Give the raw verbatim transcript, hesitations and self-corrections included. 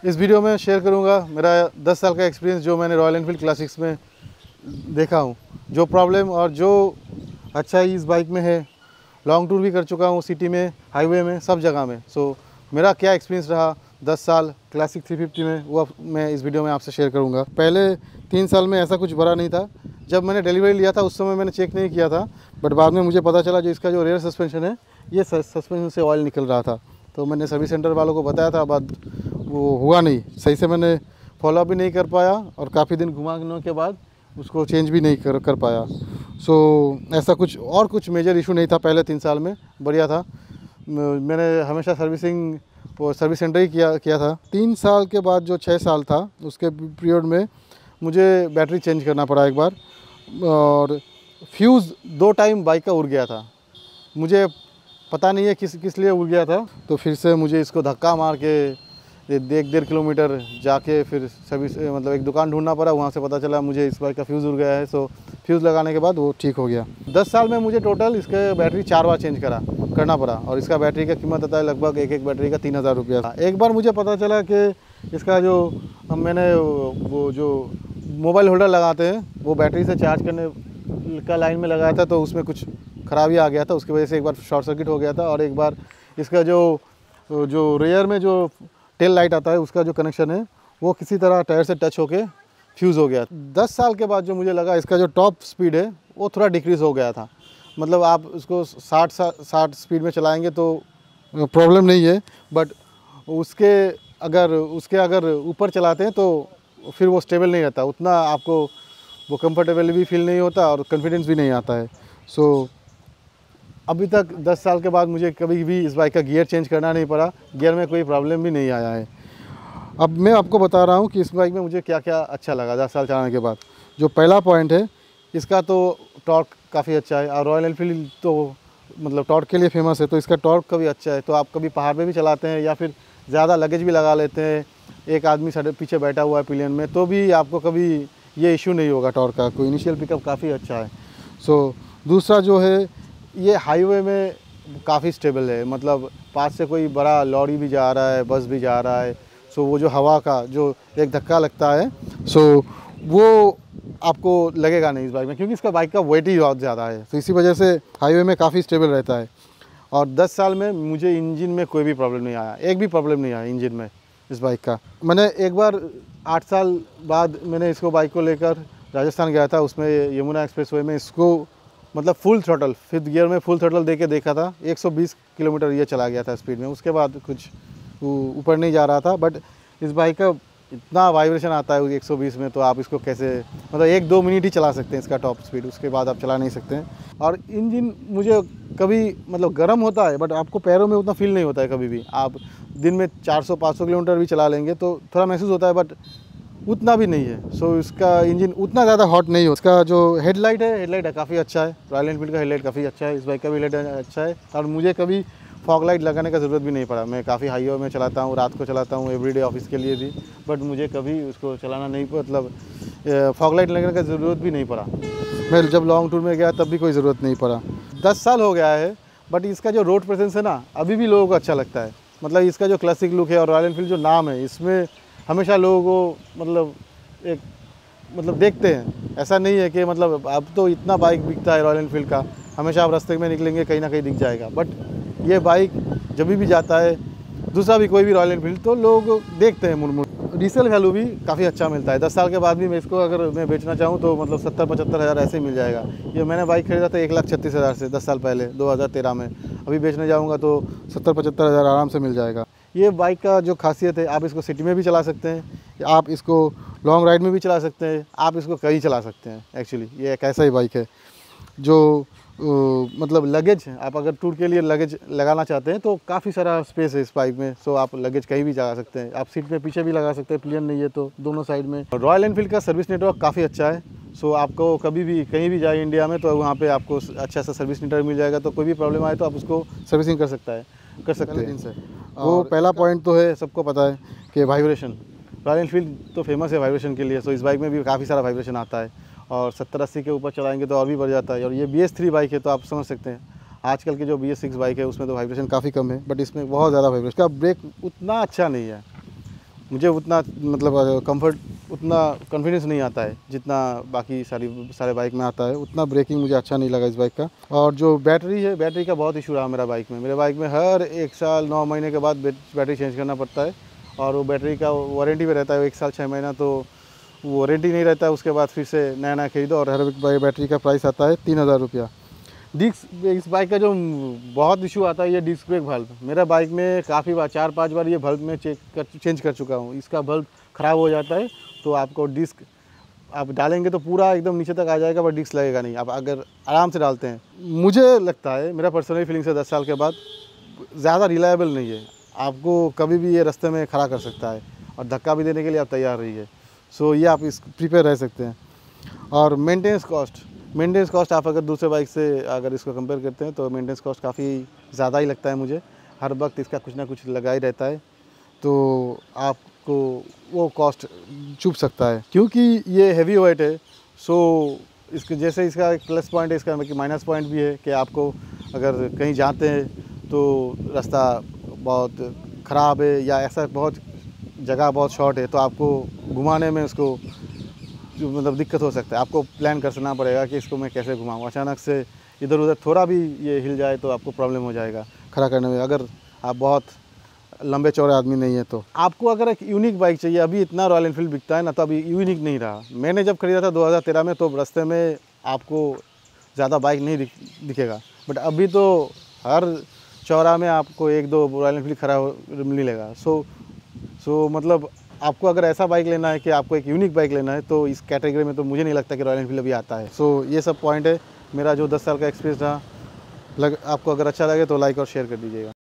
इस वीडियो में शेयर करूंगा मेरा दस साल का एक्सपीरियंस जो मैंने रॉयल एनफील्ड क्लासिक्स में देखा हूं, जो प्रॉब्लम और जो अच्छाई इस बाइक में है। लॉन्ग टूर भी कर चुका हूं, सिटी में, हाईवे में, सब जगह में। सो मेरा क्या एक्सपीरियंस रहा दस साल क्लासिक थ्री फिफ्टी में, वो मैं इस वीडियो में आपसे शेयर करूंगा। पहले तीन साल में ऐसा कुछ बड़ा नहीं था। जब मैंने डिलीवरी लिया था उस समय मैंने चेक नहीं किया था, बट बाद में मुझे पता चला जो इसका जो रेयर सस्पेंशन है, ये सस्पेंशन से ऑयल निकल रहा था। तो मैंने सर्विस सेंटर वालों को बताया था, बाद वो हुआ नहीं सही से, मैंने फॉलोअप भी नहीं कर पाया और काफ़ी दिन घुमाने के बाद उसको चेंज भी नहीं कर कर पाया। सो ऐसा कुछ और कुछ मेजर इशू नहीं था पहले तीन साल में, बढ़िया था। मैंने हमेशा सर्विसिंग वो सर्विस सेंटर ही किया किया था। तीन साल के बाद जो छः साल था उसके पीरियड में मुझे बैटरी चेंज करना पड़ा एक बार, और फ्यूज़ दो टाइम बाइक का उड़ गया था। मुझे पता नहीं है किस किस लिए उड़ गया था। तो फिर से मुझे इसको धक्का मार के एक डेढ़ किलोमीटर जाके फिर सर्विस मतलब एक दुकान ढूंढना पड़ा। वहाँ से पता चला मुझे इस बाइक का फ्यूज़ उड़ गया है। सो फ्यूज़ लगाने के बाद वो ठीक हो गया। दस साल में मुझे टोटल इसके बैटरी चार बार चेंज करा करना पड़ा, और इसका बैटरी का कीमत आता है लगभग एक एक बैटरी का तीन हज़ार रुपया था। एक बार मुझे पता चला कि इसका जो मैंने वो जो मोबाइल होल्डर लगाते हैं वो बैटरी से चार्ज करने का लाइन में लगाया था, तो उसमें कुछ खराबी आ गया था। उसकी वजह से एक बार शॉर्ट सर्किट हो गया था, और एक बार इसका जो जो रेयर में जो टेल लाइट आता है उसका जो कनेक्शन है वो किसी तरह टायर से टच होके फ्यूज़ हो गया। दस साल के बाद जो मुझे लगा इसका जो टॉप स्पीड है वो थोड़ा डिक्रीज़ हो गया था। मतलब आप उसको साठ साठ स्पीड में चलाएंगे तो प्रॉब्लम नहीं है, बट उसके अगर उसके अगर ऊपर चलाते हैं तो फिर वो स्टेबल नहीं रहता उतना, आपको वो कंफर्टेबल भी फील नहीं होता और कॉन्फिडेंस भी नहीं आता है। सो अभी तक दस साल के बाद मुझे कभी भी इस बाइक का गियर चेंज करना नहीं पड़ा, गियर में कोई प्रॉब्लम भी नहीं आया है। अब मैं आपको बता रहा हूँ कि इस बाइक में मुझे क्या क्या अच्छा लगा दस साल चलाने के बाद। जो पहला पॉइंट है, इसका तो टॉर्क काफ़ी अच्छा है, और रॉयल एनफील्ड तो मतलब टॉर्क के लिए फेमस है, तो इसका टॉर्क का भी अच्छा है। तो आप कभी पहाड़ पे भी चलाते हैं या फिर ज़्यादा लगेज भी लगा लेते हैं, एक आदमी साढ़े पीछे बैठा हुआ है पिलियन में, तो भी आपको कभी ये इशू नहीं होगा टॉर्क का। कोई इनिशियल पिकअप काफ़ी अच्छा है। सो दूसरा जो है, ये हाईवे में काफ़ी स्टेबल है। मतलब पास से कोई बड़ा लॉरी भी जा रहा है, बस भी जा रहा है, सो वो जो हवा का जो एक धक्का लगता है, सो वो आपको लगेगा नहीं इस बाइक में, क्योंकि इसका बाइक का वेट ही बहुत ज़्यादा है। तो इसी वजह से हाईवे में काफ़ी स्टेबल रहता है। और दस साल में मुझे इंजन में कोई भी प्रॉब्लम नहीं आया, एक भी प्रॉब्लम नहीं आया इंजन में इस बाइक का। मैंने एक बार आठ साल बाद मैंने इसको बाइक को लेकर राजस्थान गया था, उसमें यमुना एक्सप्रेस वे में इसको मतलब फुल थ्रोटल फिफ्थ गियर में फुल थ्रोटल दे के देखा था। एक सौ बीस किलोमीटर ये चला गया था स्पीड में, उसके बाद कुछ ऊपर नहीं जा रहा था। बट इस बाइक का इतना वाइब्रेशन आता है एक सौ बीस में, तो आप इसको कैसे मतलब एक दो मिनट ही चला सकते हैं इसका टॉप स्पीड, उसके बाद आप चला नहीं सकते हैं। और इंजन मुझे कभी मतलब गर्म होता है, बट आपको पैरों में उतना फील नहीं होता है कभी भी। आप दिन में चार सौ पाँच सौ किलोमीटर भी चला लेंगे तो थोड़ा महसूस होता है, बट उतना भी नहीं है। सो इसका इंजन उतना ज़्यादा हॉट नहीं हो। इसका जो हेडलाइट है, हेडलाइट है काफ़ी अच्छा है। रॉयल एनफील्ड का हेडलाइट काफ़ी अच्छा है, इस बाइक का भी हेडलाइट अच्छा है। और मुझे कभी फॉग लाइट लगाने का ज़रूरत भी नहीं पड़ा। मैं काफ़ी हाईवे में चलाता हूँ, रात को चलाता हूँ, एवरीडे ऑफिस के लिए भी, बट मुझे कभी उसको चलाना नहीं मतलब फॉग लाइट लगाने का ज़रूरत भी नहीं पड़ा। मैं जब लॉन्ग टूर में गया तब भी कोई ज़रूरत नहीं पड़ा। दस साल हो गया है, बट इसका जो रोड प्रेजेंस है ना, अभी भी लोगों को अच्छा लगता है। मतलब इसका जो क्लासिक लुक है और रॉयल एनफील्ड जो नाम है, इसमें हमेशा लोगों को मतलब एक मतलब देखते हैं। ऐसा नहीं है कि मतलब अब तो इतना बाइक बिकता है रॉयल एनफील्ड का, हमेशा आप रास्ते में निकलेंगे कहीं ना कहीं दिख जाएगा। बट ये बाइक जब भी जाता है, दूसरा भी कोई भी रॉयल एनफील्ड, तो लोग देखते हैं मुड़ मुड़। रीसेल वैल्यू भी काफ़ी अच्छा मिलता है। दस साल के बाद भी मैं इसको अगर मैं बेचना चाहूँ तो मतलब सत्तर पचहत्तर हज़ार ऐसे ही मिल जाएगा। ये मैंने बाइक खरीदा था एक लाख छत्तीस हज़ार से दस साल पहले, दो हज़ार तेरह में। अभी बेचने जाऊँगा तो सत्तर पचहत्तर हज़ार आराम से मिल जाएगा। ये बाइक का जो खासियत है, आप इसको सिटी में भी चला सकते हैं, आप इसको लॉन्ग राइड में भी चला सकते हैं, आप इसको कहीं चला सकते हैं। एक्चुअली ये एक ऐसा ही बाइक है जो आ, मतलब लगेज, आप अगर टूर के लिए लगेज लगाना चाहते हैं तो काफ़ी सारा स्पेस है इस बाइक में। सो आप लगेज कहीं भी लगा सकते हैं। आप सीट में पीछे भी लगा सकते हैं, पिलियन नहीं है तो दोनों साइड में। रॉयल एनफील्ड का सर्विस नेटवर्क काफ़ी अच्छा है। सो आपको कभी भी कहीं भी जाए इंडिया में तो वहाँ पे आपको अच्छा सा सर्विस नेटवर्क मिल जाएगा। तो कोई भी प्रॉब्लम आए तो आप उसको सर्विसिंग कर सकता है कर सकते हैं। वो पहला पॉइंट तो है, सबको पता है कि वाइब्रेशन। रॉयल एनफील्ड तो फेमस है वाइब्रेशन के लिए। सो इस बाइक में भी काफ़ी सारा वाइब्रेशन आता है, और सत्तर अस्सी के ऊपर चलाएंगे तो और भी बढ़ जाता है। और ये बी एस थ्री बाइक है, तो आप समझ सकते हैं आजकल की जो बी एस सिक्स बाइक है उसमें तो वाइब्रेशन काफ़ी कम है, बट इसमें बहुत ज़्यादा वाइब्रेशन। इसका ब्रेक उतना अच्छा नहीं है, मुझे उतना मतलब कंफर्ट उतना कॉन्फिडेंस नहीं आता है जितना बाकी सारी सारे बाइक में आता है। उतना ब्रेकिंग मुझे अच्छा नहीं लगा इस बाइक का। और जो बैटरी है, बैटरी का बहुत इशू रहा मेरा बाइक में। मेरे बाइक में हर एक साल नौ महीने के बाद बैटरी चेंज करना पड़ता है, और वो बैटरी का वारंटी में रहता है एक साल छः महीना, तो वारंटी नहीं रहता है। उसके बाद फिर से नया नया खरीदो, और हर एक बैटरी का प्राइस आता है तीन हज़ार रुपया। डिस्क इस बाइक का जो बहुत इशू आता है ये डिस्क ब्रेक वाल्व। मेरा बाइक में काफ़ी बार चार पांच बार ये वाल्व में चेक कर चेंज कर चुका हूँ। इसका वाल्व ख़राब हो जाता है तो आपको डिस्क आप डालेंगे तो पूरा एकदम नीचे तक आ जाएगा, पर डिस्क लगेगा नहीं। आप अगर आराम से डालते हैं, मुझे लगता है, मेरा पर्सनल फीलिंग से दस साल के बाद ज़्यादा रिलायबल नहीं है। आपको कभी भी ये रास्ते में खड़ा कर सकता है, और धक्का भी देने के लिए आप तैयार रहिए। सो ये आप इस प्रिपेयर रह सकते हैं। और मेंटेनेंस कॉस्ट मेंटेनेंस कॉस्ट आप अगर दूसरे बाइक से अगर इसको कंपेयर करते हैं तो मेंटेनेंस कॉस्ट काफ़ी ज़्यादा ही लगता है मुझे। हर वक्त इसका कुछ ना कुछ लगा ही रहता है, तो आपको वो कॉस्ट चुभ सकता है। क्योंकि ये हैवी वेट है, सो इसके जैसे इसका एक प्लस पॉइंट है, इसका माइनस पॉइंट भी है कि आपको अगर कहीं जाते हैं तो रास्ता बहुत ख़राब है या ऐसा बहुत जगह बहुत शॉर्ट है, तो आपको घुमाने में उसको जो मतलब दिक्कत हो सकता है। आपको प्लान करना पड़ेगा कि इसको मैं कैसे घुमाऊँ। अचानक से इधर उधर थोड़ा भी ये हिल जाए तो आपको प्रॉब्लम हो जाएगा खड़ा करने में, अगर आप बहुत लंबे चौड़े आदमी नहीं है तो। आपको अगर एक यूनिक बाइक चाहिए, अभी इतना रॉयल एनफील्ड बिकता है ना, तो अभी यूनिक नहीं रहा। मैंने जब खरीदा था दो हज़ार तेरह में, तो रास्ते में आपको ज़्यादा बाइक नहीं दिख, दिखेगा, बट अभी तो हर चौराहे में आपको एक दो रॉयल एनफील्ड खड़ा मिलेगा। सो सो मतलब आपको अगर ऐसा बाइक लेना है कि आपको एक यूनिक बाइक लेना है, तो इस कैटेगरी में तो मुझे नहीं लगता कि रॉयल एनफील्ड अभी आता है। सो ये सब पॉइंट है मेरा जो दस साल का एक्सपीरियंस रहा। लग आपको अगर अच्छा लगे तो लाइक और शेयर कर दीजिएगा।